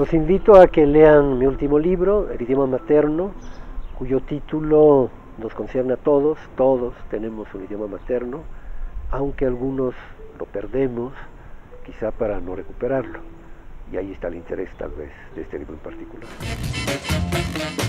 los invito a que lean mi último libro, El idioma materno, cuyo título nos concierne a todos. Todos tenemos un idioma materno, aunque algunos lo perdemos, quizá para no recuperarlo. Y ahí está el interés, tal vez, de este libro en particular.